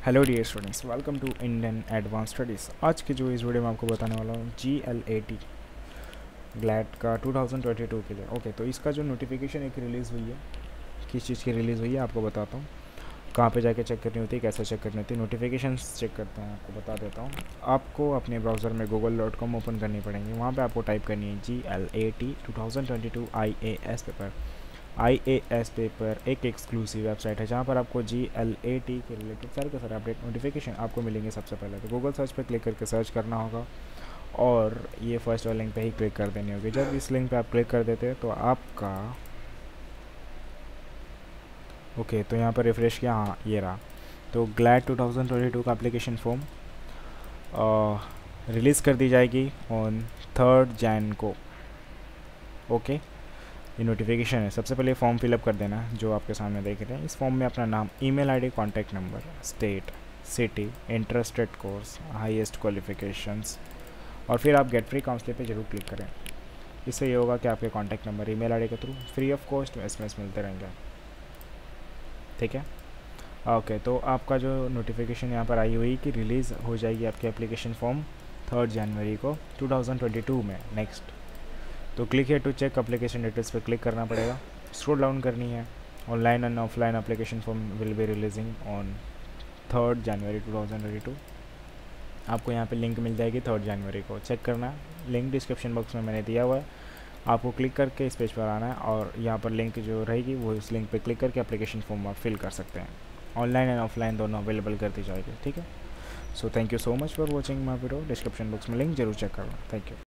Hello dear students, welcome to Indian advance studies. आज की जो इस वीडियो में आपको बताने वाला हूँ GLAT ग्लैट का 2022 के लिए। ओके, तो इसका जो नोटिफिकेशन एक रिलीज़ हुई है, किस चीज़ की रिलीज़ हुई है आपको बताता हूँ। कहाँ पे जाके चेक करनी होती है, कैसे चेक करनी होती है, नोटिफिकेशन चेक करते हैं, आपको बता देता हूँ। आपको अपने ब्राउज़र में google.com ओपन करनी पड़ेगी। वहाँ पे आपको टाइप करनी है GLAT 2022 IAS paper. IAS paper एक एक्सक्लूसिव वेबसाइट है जहाँ पर आपको GLAT के रिलेटेड सारे के सारे अपडेट नोटिफिकेशन आपको मिलेंगे। सबसे पहले तो गूगल सर्च पर क्लिक करके सर्च करना होगा और ये फर्स्ट वाले लिंक पे ही क्लिक कर देनी होगी। जब इस लिंक पे आप क्लिक कर देते हैं तो आपका ओके, तो यहाँ पर रिफ्रेश किया, हाँ ये रहा। तो ग्लैड 2022 का एप्लीकेशन फॉर्म रिलीज़ कर दी जाएगी ऑन 3 जैन को। ओके, ये नोटिफिकेशन है। सबसे पहले फॉर्म फिलअप कर देना जो आपके सामने देख रहे हैं। इस फॉर्म में अपना नाम, email ID, contact number, state, city, interested course, highest qualifications और फिर आप गेट फ्री काउंसलिंग पे जरूर क्लिक करें। इससे ये होगा कि आपके कॉन्टैक्ट नंबर, ईमेल आईडी के through free of cost SMS मिलते रहेंगे। ठीक है, ओके। तो आपका जो नोटिफिकेशन यहाँ पर आई हुई कि रिलीज़ हो जाएगी आपकी एप्लीकेशन फॉर्म 3 जनवरी को 2022 में। नेक्स्ट, तो click here to check application details पे क्लिक करना पड़ेगा, स्क्रॉल डाउन करनी है। Online and offline application form will be releasing on 3 January 2022। आपको यहाँ पे लिंक मिल जाएगी 3 जनवरी को, चेक करना है। लिंक डिस्क्रिप्शन बॉक्स में मैंने दिया हुआ है, आपको क्लिक करके इस पेज पर आना है और यहाँ पर लिंक जो रहेगी वो इस लिंक पे क्लिक करके एप्लीकेशन फॉर्म आप फिल कर सकते हैं। ऑनलाइन एंड ऑफलाइन दोनों अवेलेबल कर दी जाएगी। ठीक है, so thank you so much for watching my video. Description box में लिंक जरूर चेक करना। Thank you.